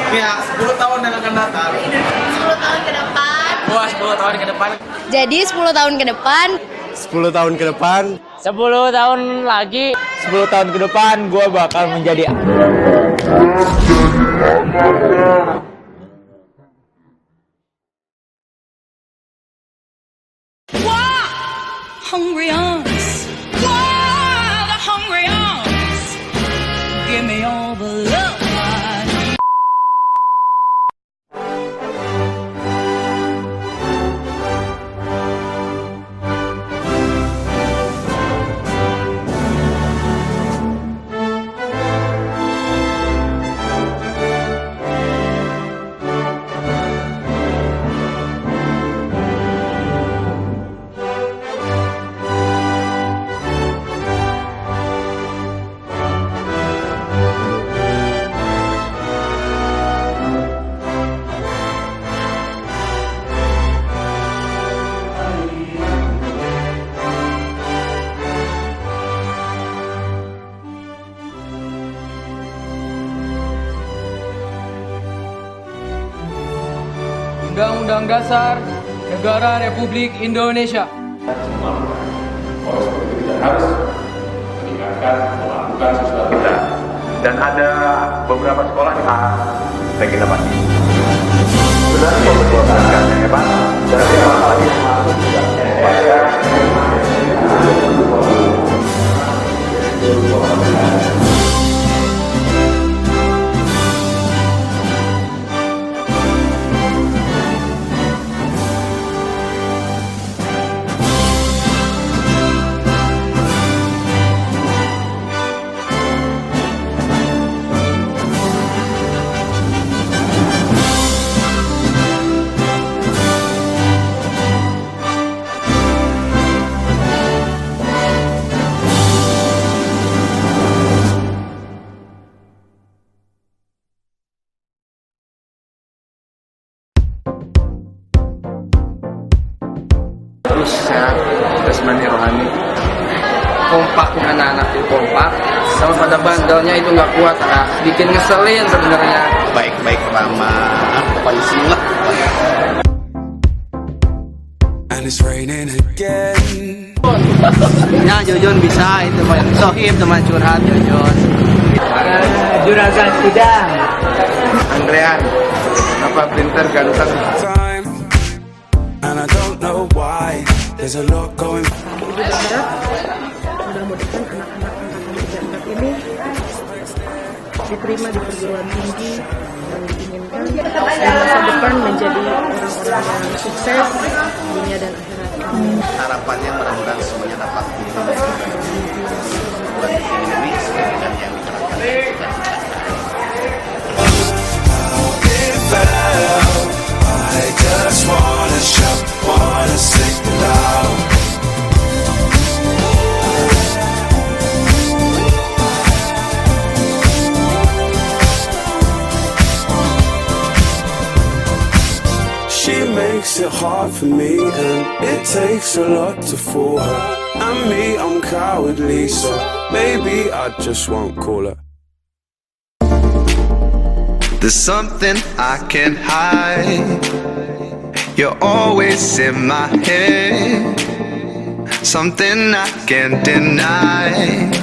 Ya, 10 tahun yang akan datang. 10 tahun ke depan. Wah, 10 tahun ke depan. Jadi 10 tahun ke depan. 10 tahun ke depan. 10 tahun lagi. 10 tahun ke depan gue bakal menjadi Hungry arms, wow, the hungry arms. Give me all the love I need. Undang-Undang Dasar Negara Republik Indonesia. Poros politik tidak harus mengingatkan melakukan sesuatu. Dan ada beberapa sekolah yang saya kira pasti sudah memperkuatkan yang hebat dan yang lagi masuk juga pada Terus sehat, jasmani rohani. Kompak anak-anak itu kompak. Sama pada bandelnya itu nggak kuat, bikin ngeselin sebenarnya. baik-baik ramah. Pokoknya simak. And it's raining again. Ya Jojon bisa, itu Pak Sohib teman curhat Jojon. Juragan Kudang. Andrean, apa printer ganteng. Time. And I don't know why. There's a lot going. Ibu berharap mudah-mudahan anak-anak angkatan 34 ini diterima di perguruan tinggi yang diinginkan dan masa depan menjadi orang-orang yang sukses dunia dan akhirat. Harapannya mudah-mudahan semuanya dapat ini sesuai dengan yang diterapkan. I just wanna shout, wanna sing loud. She makes it hard for me, and it takes a lot to fool her. And me, I'm cowardly, so maybe I just won't call her. There's something I can't hide. You're always in my head. Something I can't deny.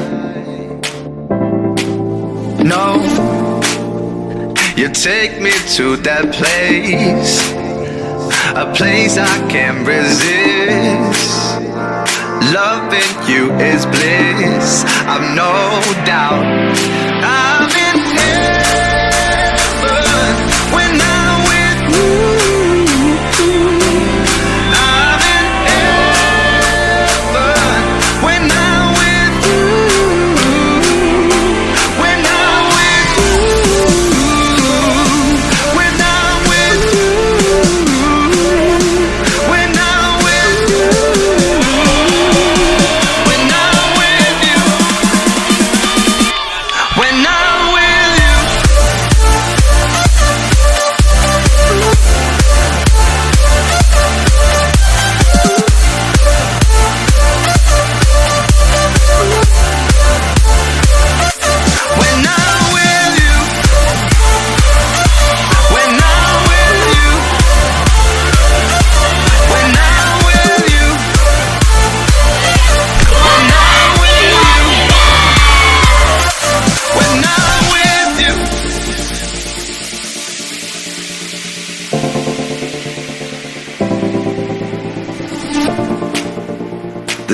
No, you take me to that place, a place I can't resist. Loving you is bliss, I've no doubt. I'm in heaven when I'm with you. I'm in heaven when I'm with you. When I'm with you. When I'm with you. When I'm with you. When I'm with you. When I'm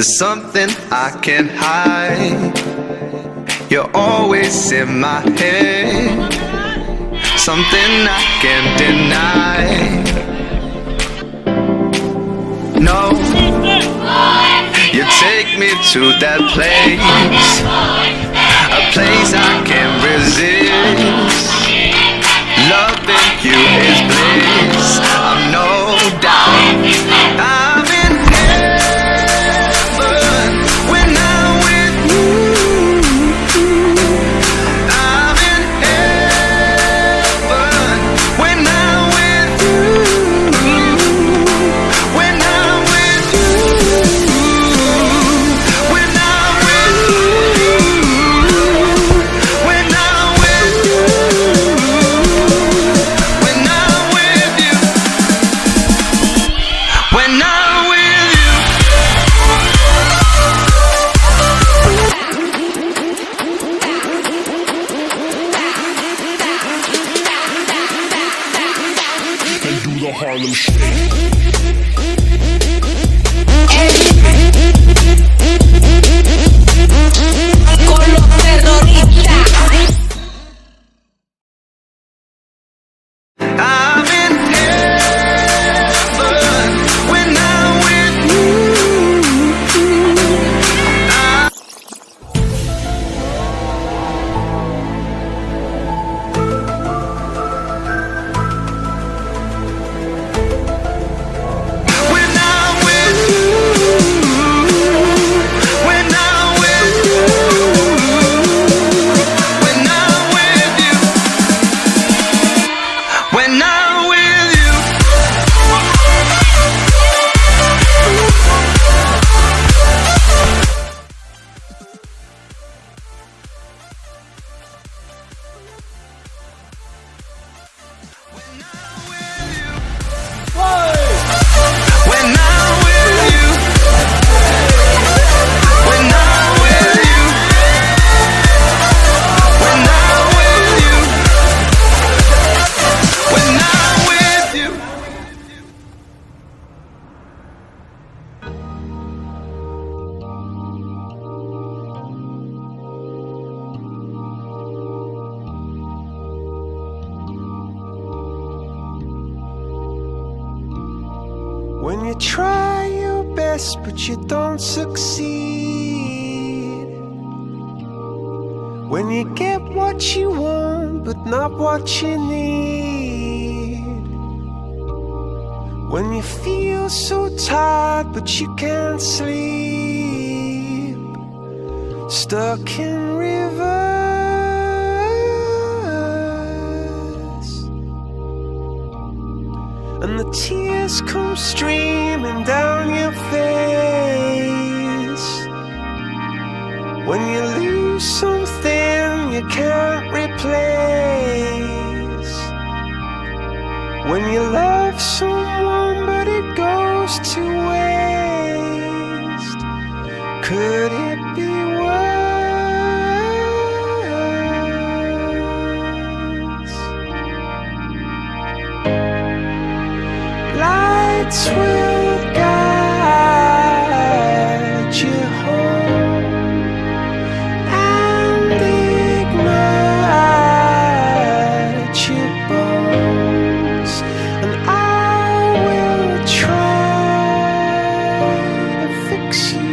There's something I can't hide. You're always in my head. Something I can't deny. No, you take me to that place, a place I can't resist. Loving you is bliss. I'm no doubt I'm in heaven when I'm with you. I'm in heaven when I'm with you. When I'm with you. When I'm with you. When I'm with you. When I'm with you. When I'm with you. And do the Harlem Shake. Con los terroristas. I'm in heaven when I'm with you. When I'm with you. When I'm with you. When I'm with you. When I'm with you. When I'm with you. When I'm with you. When I'm with you. When I'm with you. When you try your best but you don't succeed. When you get what you want but not what you need. When you feel so tired but you can't sleep. Stuck in reverse. And the tears come streaming down your face. When you lose something you can't replace. When you love someone but it goes to waste. Could it be worse? Lights will guide you home and ignite your bones, and I will try to fix you.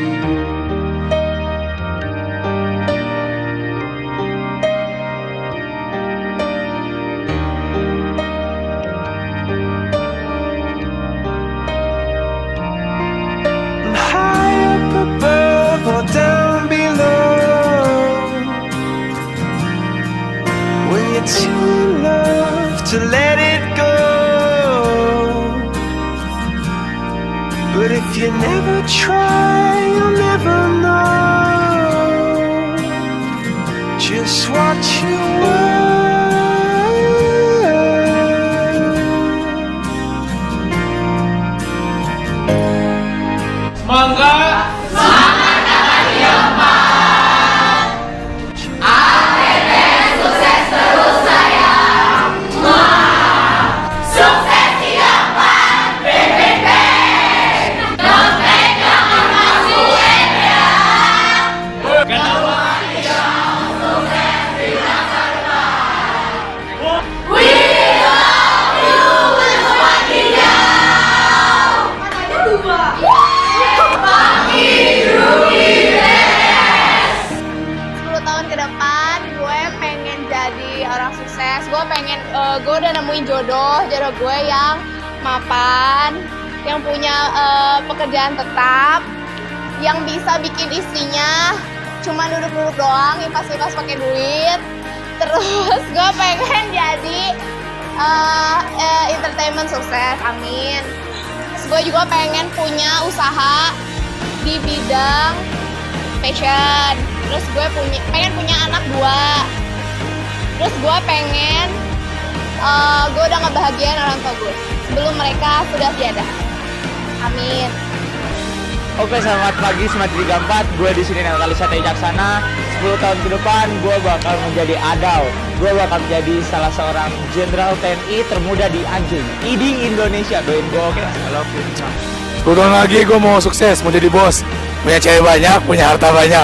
udah nemuin jodoh gue yang mapan, yang punya pekerjaan tetap, yang bisa bikin istrinya cuma duduk-duduk doang, impas-impas pakai duit. Terus gue pengen jadi entertainment sukses, amin. Terus gue juga pengen punya usaha di bidang fashion. Terus gue pengen punya anak 2. Terus gue pengen, gue udah ngebahagiain orang tua gue sebelum mereka sudah tiada. Amin. Oke, selamat pagi Smart 34. Gue di sini Nelkali Satya Jaksana. 10 tahun ke depan gue bakal menjadi Adal. Gue bakal menjadi salah seorang Jenderal TNI termuda di Anjing. ID Indonesia, doain gue, oke? I love you. 10 tahun lagi gue mau sukses, mau jadi bos, punya cewek banyak, punya harta banyak.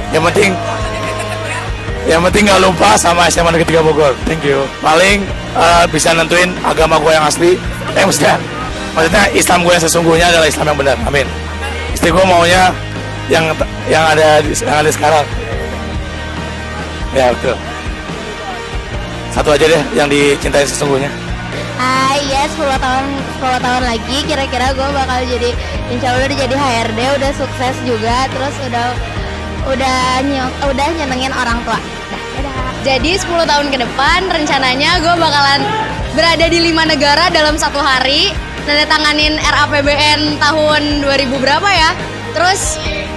Yang penting gak lupa sama SMA Negeri 3 Bogor. Thank you. Paling bisa nentuin agama gue yang asli. Maksudnya Islam gue yang sesungguhnya adalah Islam yang benar. Amin. Istri gue maunya yang ada sekarang. Ya betul. Satu aja deh yang dicintai sesungguhnya. Ya 10 tahun lagi kira-kira gue bakal jadi, insya Allah udah jadi HRD, udah sukses juga, terus udah nyenengin orang tua. Jadi 10 tahun ke depan rencananya gue bakalan berada di 5 negara dalam 1 hari, tandatanganin RAPBN tahun 2000 berapa ya. Terus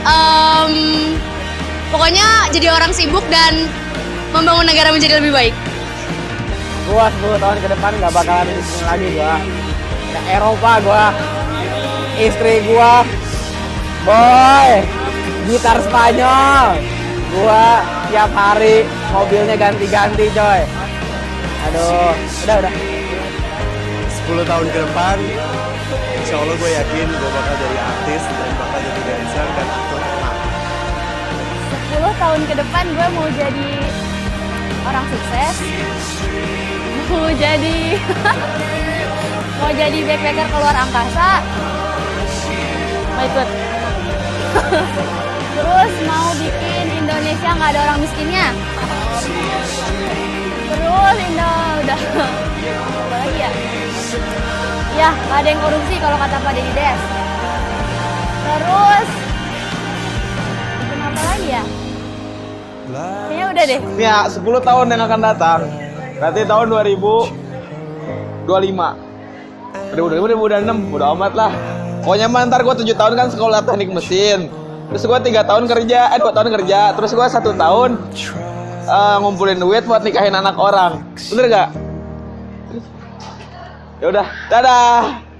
pokoknya jadi orang sibuk dan membangun negara menjadi lebih baik. Gua 10 tahun ke depan gak bakalan di sini lagi gua. Ke Eropa gua. Istri gua boy, gitar Spanyol. Gua tiap hari mobilnya ganti-ganti coy. Aduh, udah. 10 tahun ke depan, insya Allah gue yakin gue bakal jadi artis dan bakal jadi dancer dan aktor terkenal. 10 tahun ke depan gue mau jadi orang sukses, mau jadi backpacker keluar angkasa, mau ikut. Terus mau bikin Indonesia nggak ada orang miskinnya. Terus udah apa lagi ya? Ya nggak ada yang korupsi kalau kata Pak Dedi Des. Terus apa lagi ya? Kayaknya udah deh. Ya, 10 tahun yang akan datang. Berarti tahun 2025. 2026, udah amat lah. Pokoknya ntar gue 7 tahun kan sekolah teknik mesin. Terus gue 3 tahun kerja, 2 tahun kerja. Terus gue 1 tahun ngumpulin duit buat nikahin anak orang. Bener gak? Ya udah, dadah.